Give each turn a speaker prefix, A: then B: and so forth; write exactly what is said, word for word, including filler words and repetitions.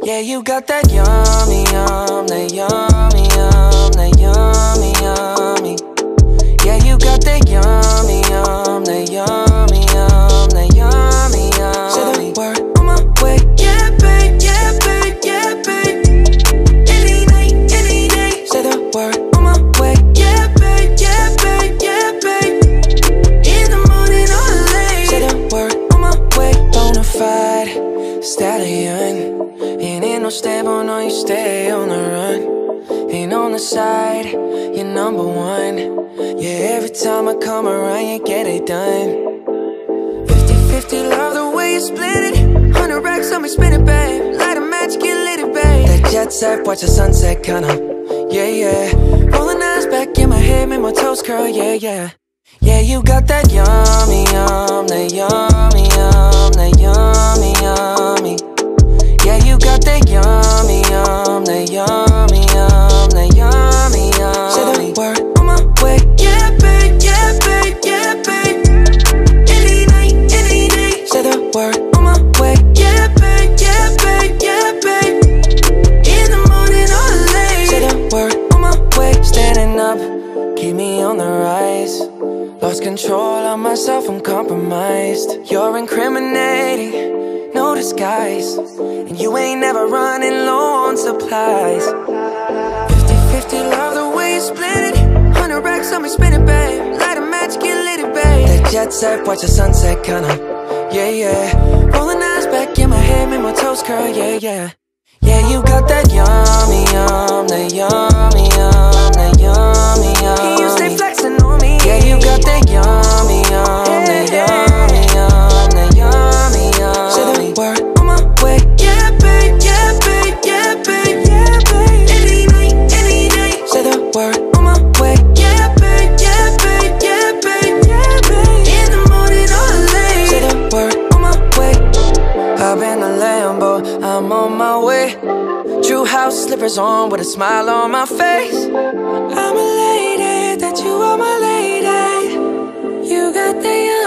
A: Yeah, you got that yummy, yum, that yummy, yum, that yummy, yummy. Yeah, you got that yummy, yum, that yummy, yum, that yummy, yummy. Say the word on my way. Yeah, babe, yeah, babe, yeah, babe. Any night, any day. Say the word on my way. Yeah, babe, yeah, babe, yeah, babe. In the morning or late. Say the word on my way. Bona fide stallion. Ain't in no stable, no, you stay on the run. Ain't on the side, you're number one. Yeah, every time I come around, you get it done. Fifty fifty, love the way you split it. Hundred racks on me, spin it, babe. Light a match, get litty, babe. That jet set, watch the sunset, kinda. Yeah, yeah. Rolling eyes back in my head, make my toes curl, yeah, yeah. Yeah, you got that yummy, yum, that yummy, yum, that yummy, yummy. Yeah, you got that yummy, yum, that yummy, yum, that yummy, yummy. Say the word on my way. Yeah, babe, yeah, babe, yeah, babe. Any night, any day. Say the word on my way. Yeah, babe, yeah, babe, yeah, babe. In the morning or late. Say the word on my way. Standing up, keep me on the rise. Lost control of myself, I'm compromised. You're incriminating, no disguise. And you ain't never running low on supplies. Fifty fifty, love the way you split it. Hundred racks on me, spin it, babe. Light a match, get lit, babe. That jet set, watch the sunset, kinda. Yeah, yeah. Rolling eyes back in my head, make my toes curl, yeah, yeah. Yeah, you got that yummy, yum, that yummy, yum, that yummy, yummy. You stay flexing on me. Yeah, you got that yummy, yum, that yummy, yum, that yummy, yummy. Say the word on my way. Yeah, babe, yeah, babe, yeah, babe, yeah, babe. Any night, any day. Say the word on my way. Yeah, babe, yeah, babe, yeah, babe, yeah, babe. In the morning or late. Say the word on my way. Hop in the Lambo, I'm on my way. True house slippers on with a smile on my face. I'm elated that you are my lady. You got the